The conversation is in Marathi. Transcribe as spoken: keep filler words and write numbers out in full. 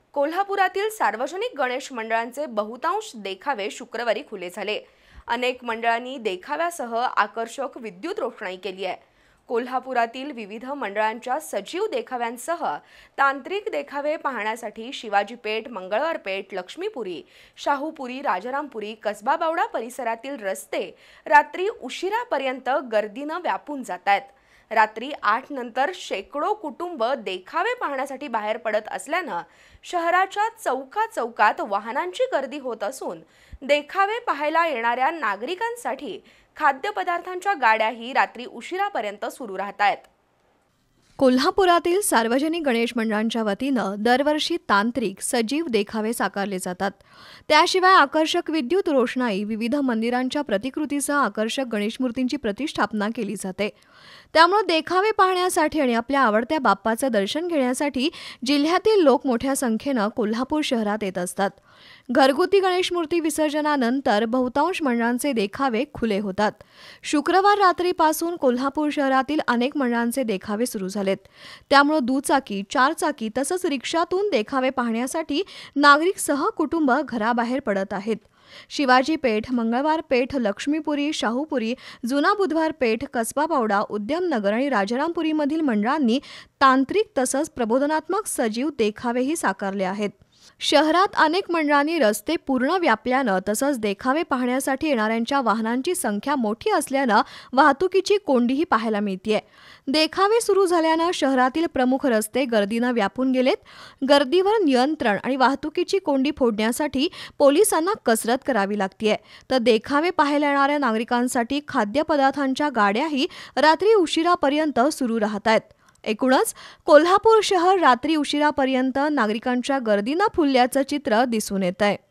कोल्हापुरातील सार्वजनिक गणेश मंडळांचे बहुतांश देखावे शुक्रवारी खुले झाले। अनेक मंडळांनी देखाव्यासह आकर्षक विद्युत रोषणाई केली आहे। कोल्हापुरातील विविध मंडळांच्या सजीव देखाव्यांसह तांत्रिक देखावे पाहण्यासाठी शिवाजी पेठ, मंगळवार पेठ, लक्ष्मीपुरी, शाहूपुरी, राजारामपुरी, कसबा बावडा परिसरातील रस्ते रात्री उशिरापर्यंत गर्दीने व्यापून जात आहेत। रात्री आठ नंतर शेकडो कुटुंब देखावे पाहण्यासाठी बाहेर पडत असल्याने शहराच्या चौका चौकात वाहनांची गर्दी होत असून देखावे पाहायला येणाऱ्या नागरिकांसाठी खाद्यपदार्थांच्या गाड्याही रात्री उशिरापर्यंत सुरू राहतात। कोल्हापुरातील सार्वजनिक गणेश मंडळांच्या वतीनं दरवर्षी तांत्रिक सजीव देखावे साकारले जातात। त्याशिवाय आकर्षक विद्युत रोषणाई, विविध मंदिरांच्या प्रतिकृतीसह आकर्षक गणेश मूर्तींची प्रतिष्ठापना केली जाते। त्यामुळे देखावे पाहण्यासाठी आणि आपल्या आवडत्या बाप्पाचं दर्शन घेण्यासाठी जिल्ह्यातील लोक मोठ्या संख्येनं कोल्हापूर शहरात येत असतात। घरगुती गणेश मूर्ती विसर्जनानंतर बहुतांश मंडळांचे देखावे खुले होतात। शुक्रवार रात्रीपासून कोल्हापूर शहरातील अनेक मंडळांचे देखावे सुरू झालेत। त्यामुळे दुचाकी, चारचाकी तसंच रिक्षातून देखावे पाहण्यासाठी नागरिक सहकुटुंब घराबाहेर पडत आहेत। शिवाजी पेठ, मंगळवार पेठ, लक्ष्मीपुरी, शाहूपुरी, जुना बुधवार पेठ, कसबा बावडा, उद्यमनगर आणि राजारामपुरीमधील मंडळांनी तांत्रिक तसंच प्रबोधनात्मक सजीव देखावेही साकारले आहेत। शहरात अनेक मंडळांनी रस्ते पूर्ण व्यापल्यानं तसंच देखावे पाहण्यासाठी येणाऱ्यांच्या वाहनांची संख्या मोठी असल्यानं वाहतुकीची कोंडीही पाहायला मिळतेय। देखावे सुरू झाल्यानं शहरातील प्रमुख रस्ते गर्दीनं व्यापून गेलेत। गर्दीवर नियंत्रण आणि वाहतुकीची कोंडी फोडण्यासाठी पोलिसांना कसरत करावी लागतेय। तर देखावे पाहायला येणाऱ्या नागरिकांसाठी खाद्यपदार्थांच्या गाड्याही रात्री उशिरापर्यंत सुरू राहतायत। एकूणच कोल्हापूर शहर रात्री उशिरापर्यंत नागरिकांच्या गर्दीनं फुलल्याचं चित्र दिसून येतंय।